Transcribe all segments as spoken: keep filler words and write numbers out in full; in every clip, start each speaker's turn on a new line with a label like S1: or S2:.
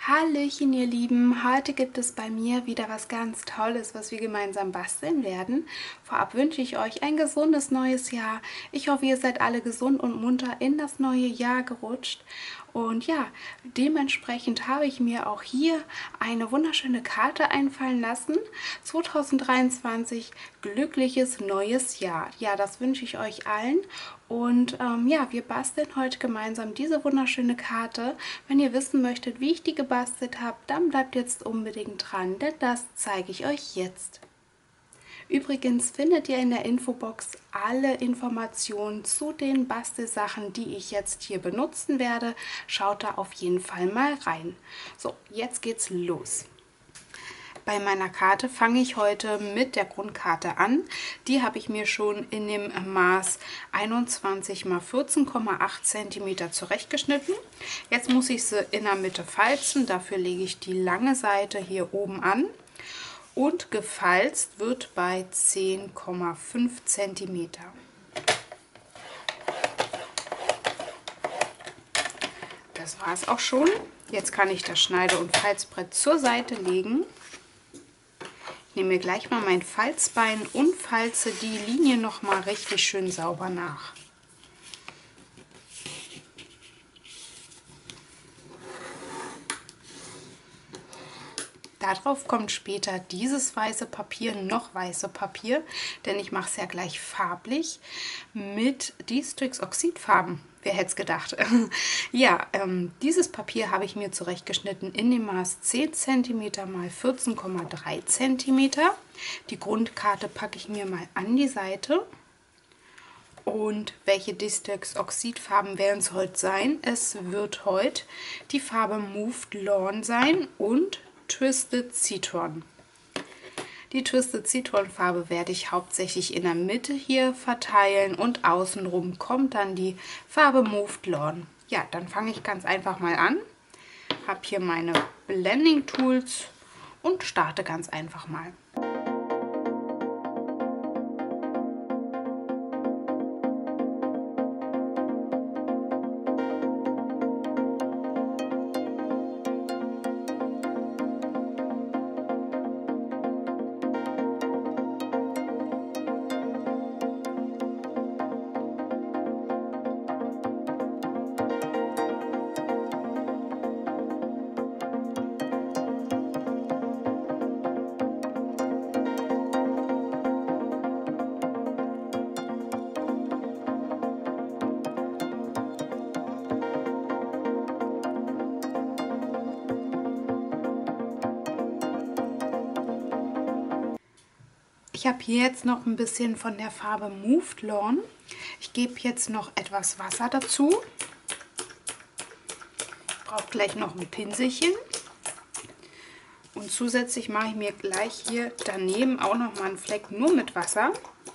S1: Hallöchen ihr Lieben, heute gibt es bei mir wieder was ganz Tolles, was wir gemeinsam basteln werden. Vorab wünsche ich euch ein gesundes neues Jahr. Ich hoffe, ihr seid alle gesund und munter in das neue Jahr gerutscht. Und ja, dementsprechend habe ich mir auch hier eine wunderschöne Karte einfallen lassen. zweitausenddreiundzwanzig, glückliches neues Jahr. Ja, das wünsche ich euch allen. Und ähm, ja, wir basteln heute gemeinsam diese wunderschöne Karte. Wenn ihr wissen möchtet, wie ich die gebastelt habe, dann bleibt jetzt unbedingt dran, denn das zeige ich euch jetzt. Übrigens findet ihr in der Infobox alle Informationen zu den Bastelsachen, die ich jetzt hier benutzen werde. Schaut da auf jeden Fall mal rein. So, jetzt geht's los. Bei meiner Karte fange ich heute mit der Grundkarte an. Die habe ich mir schon in dem Maß einundzwanzig mal vierzehn Komma acht Zentimeter zurechtgeschnitten. Jetzt muss ich sie in der Mitte falzen. Dafür lege ich die lange Seite hier oben an. Und gefalzt wird bei zehn Komma fünf Zentimeter. Das war es auch schon. Jetzt kann ich das Schneide- und Falzbrett zur Seite legen. Ich nehme mir gleich mal mein Falzbein und falze die Linie noch mal richtig schön sauber nach. Darauf kommt später dieses weiße Papier, noch weiße Papier, denn ich mache es ja gleich farblich mit D-Strix Oxidfarben. Wer hätte es gedacht? Ja, ähm, dieses Papier habe ich mir zurechtgeschnitten in dem Maß zehn Zentimeter mal vierzehn Komma drei Zentimeter. Die Grundkarte packe ich mir mal an die Seite. Und welche D-Strix Oxidfarben werden es heute sein? Es wird heute die Farbe Moved Lawn sein und Twisted Citron. Die Twisted Citron Farbe werde ich hauptsächlich in der Mitte hier verteilen und außenrum kommt dann die Farbe Moved Lawn. Ja, dann fange ich ganz einfach mal an. Habe hier meine Blending Tools und starte ganz einfach mal. Ich habe hier jetzt noch ein bisschen von der Farbe Moved Lawn. Ich gebe jetzt noch etwas Wasser dazu. Ich brauche gleich noch ein Pinselchen. Und zusätzlich mache ich mir gleich hier daneben auch noch mal einen Fleck nur mit Wasser.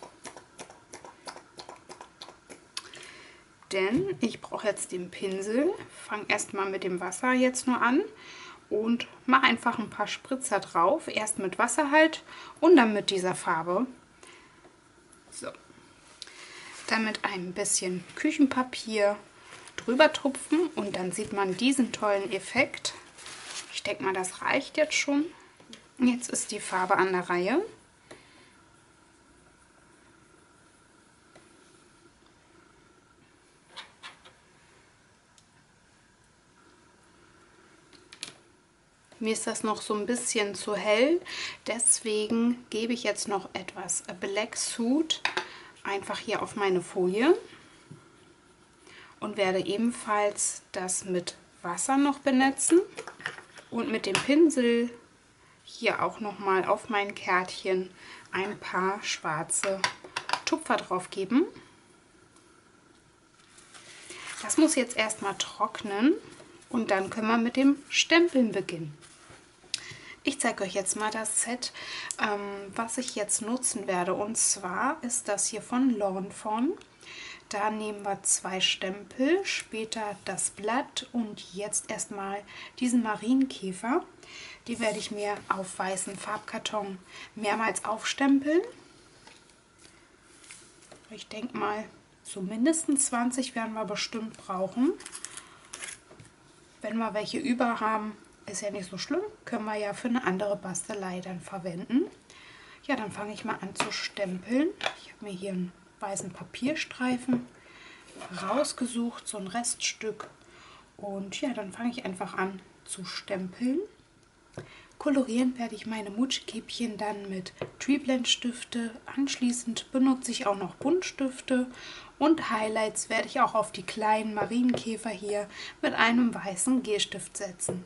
S1: Denn ich brauche jetzt den Pinsel. Fange erstmal mit dem Wasser jetzt nur an. Und mache einfach ein paar Spritzer drauf. Erst mit Wasser halt und dann mit dieser Farbe. So. Dann mit ein bisschen Küchenpapier drüber tupfen und dann sieht man diesen tollen Effekt. Ich denke mal, das reicht jetzt schon. Jetzt ist die Farbe an der Reihe. Mir ist das noch so ein bisschen zu hell, deswegen gebe ich jetzt noch etwas Black Soot einfach hier auf meine Folie und werde ebenfalls das mit Wasser noch benetzen und mit dem Pinsel hier auch noch mal auf mein Kärtchen ein paar schwarze Tupfer drauf geben. Das muss jetzt erstmal trocknen und dann können wir mit dem Stempeln beginnen. Ich zeige euch jetzt mal das Set, ähm, was ich jetzt nutzen werde. Und zwar ist das hier von Lawn Fawn. Da nehmen wir zwei Stempel, später das Blatt und jetzt erstmal diesen Marienkäfer. Die werde ich mir auf weißen Farbkarton mehrmals aufstempeln. Ich denke mal, so mindestens zwanzig werden wir bestimmt brauchen. Wenn wir welche über haben, ist ja nicht so schlimm, können wir ja für eine andere Bastelei dann verwenden. Ja, dann fange ich mal an zu stempeln. Ich habe mir hier einen weißen Papierstreifen rausgesucht, so ein Reststück. Und ja, dann fange ich einfach an zu stempeln. Kolorieren werde ich meine Mutschkäppchen dann mit Treeblend Stifte. Anschließend benutze ich auch noch Buntstifte und Highlights werde ich auch auf die kleinen Marienkäfer hier mit einem weißen Gelstift setzen.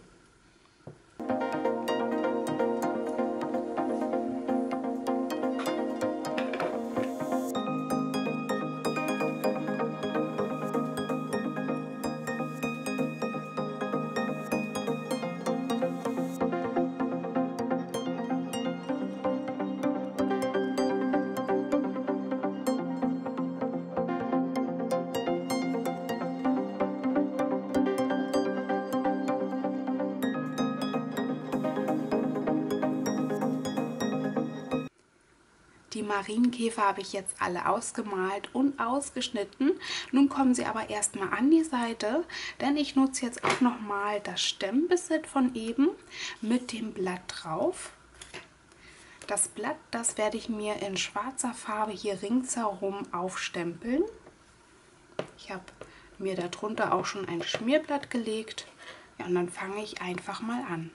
S1: Die Marienkäfer habe ich jetzt alle ausgemalt und ausgeschnitten. Nun kommen sie aber erstmal an die Seite, denn ich nutze jetzt auch nochmal das Stempelset von eben mit dem Blatt drauf. Das Blatt, das werde ich mir in schwarzer Farbe hier ringsherum aufstempeln. Ich habe mir darunter auch schon ein Schmierblatt gelegt. Ja, und dann fange ich einfach mal an.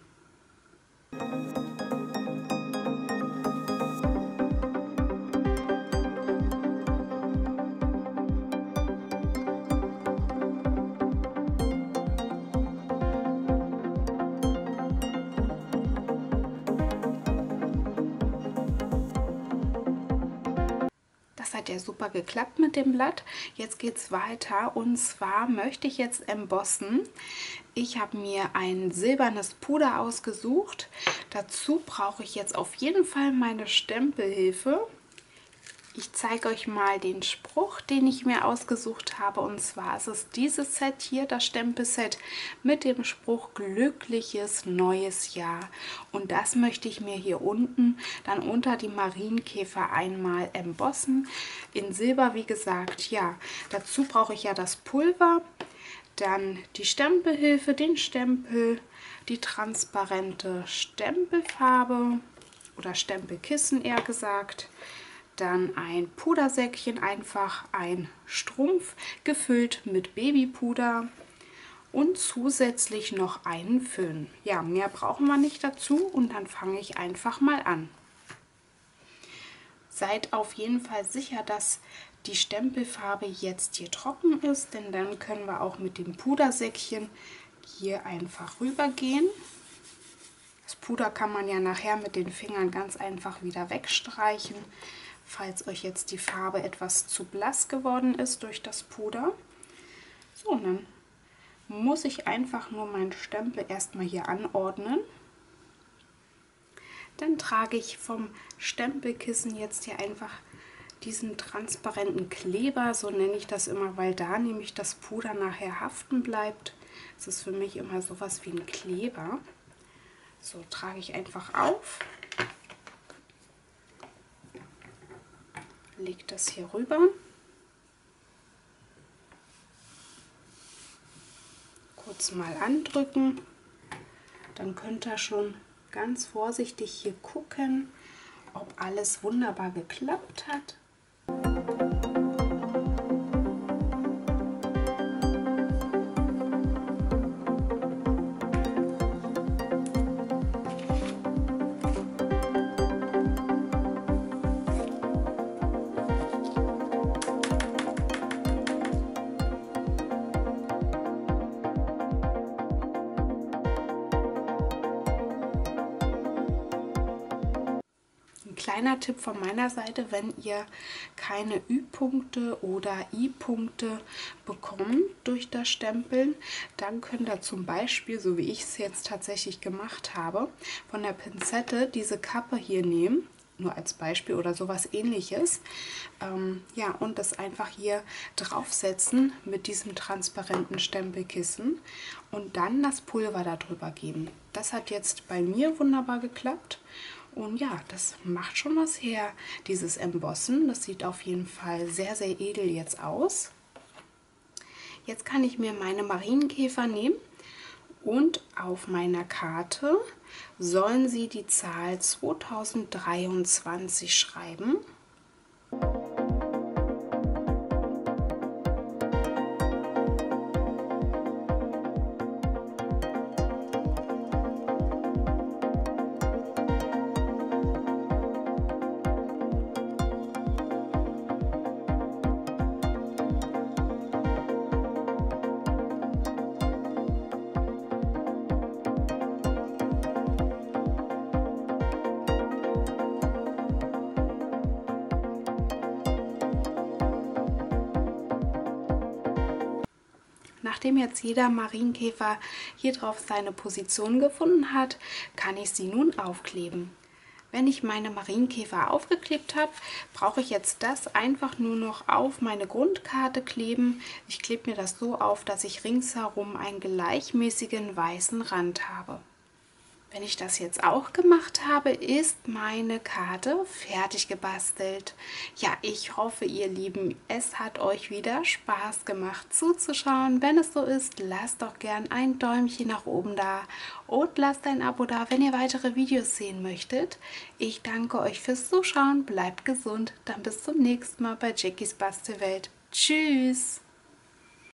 S1: Das hat ja super geklappt mit dem Blatt. Jetzt geht es weiter und zwar möchte ich jetzt embossen. Ich habe mir ein silbernes Puder ausgesucht. Dazu brauche ich jetzt auf jeden Fall meine Stempelhilfe. Ich zeige euch mal den Spruch, den ich mir ausgesucht habe, und zwar ist es dieses Set hier, das Stempelset mit dem Spruch glückliches neues Jahr, und das möchte ich mir hier unten dann unter die Marienkäfer einmal embossen, in Silber wie gesagt. Ja, dazu brauche ich ja das Pulver, dann die Stempelhilfe, den Stempel, die transparente Stempelfarbe oder Stempelkissen eher gesagt, dann ein Pudersäckchen, einfach ein Strumpf gefüllt mit Babypuder und zusätzlich noch einen Föhn. Ja, mehr brauchen wir nicht dazu und dann fange ich einfach mal an. Seid auf jeden Fall sicher, dass die Stempelfarbe jetzt hier trocken ist, denn dann können wir auch mit dem Pudersäckchen hier einfach rübergehen. Das Puder kann man ja nachher mit den Fingern ganz einfach wieder wegstreichen, falls euch jetzt die Farbe etwas zu blass geworden ist durch das Puder. So, und dann muss ich einfach nur meinen Stempel erstmal hier anordnen. Dann trage ich vom Stempelkissen jetzt hier einfach diesen transparenten Kleber, so nenne ich das immer, weil da nämlich das Puder nachher haften bleibt. Das ist für mich immer sowas wie ein Kleber. So, trage ich einfach auf. Lege das hier rüber. Kurz mal andrücken. Dann könnt ihr schon ganz vorsichtig hier gucken, ob alles wunderbar geklappt hat. Kleiner Tipp von meiner Seite: Wenn ihr keine Ü-Punkte oder I-Punkte bekommt durch das Stempeln, dann könnt ihr zum Beispiel, so wie ich es jetzt tatsächlich gemacht habe, von der Pinzette diese Kappe hier nehmen, nur als Beispiel oder sowas ähnliches, ähm, ja, und das einfach hier draufsetzen mit diesem transparenten Stempelkissen und dann das Pulver darüber geben. Das hat jetzt bei mir wunderbar geklappt. Und ja, das macht schon was her, dieses Embossen. Das sieht auf jeden Fall sehr, sehr edel jetzt aus. Jetzt kann ich mir meine Marienkäfer nehmen Und auf meiner Karte sollen Sie die Zahl zweitausenddreiundzwanzig schreiben. Nachdem jetzt jeder Marienkäfer hier drauf seine Position gefunden hat, kann ich sie nun aufkleben. Wenn ich meine Marienkäfer aufgeklebt habe, brauche ich jetzt das einfach nur noch auf meine Grundkarte kleben. Ich klebe mir das so auf, dass ich ringsherum einen gleichmäßigen weißen Rand habe. Wenn ich das jetzt auch gemacht habe, ist meine Karte fertig gebastelt. Ja, ich hoffe, ihr Lieben, es hat euch wieder Spaß gemacht zuzuschauen. Wenn es so ist, lasst doch gern ein Däumchen nach oben da und lasst ein Abo da, wenn ihr weitere Videos sehen möchtet. Ich danke euch fürs Zuschauen, bleibt gesund, dann bis zum nächsten Mal bei Jackies Bastelwelt. Tschüss!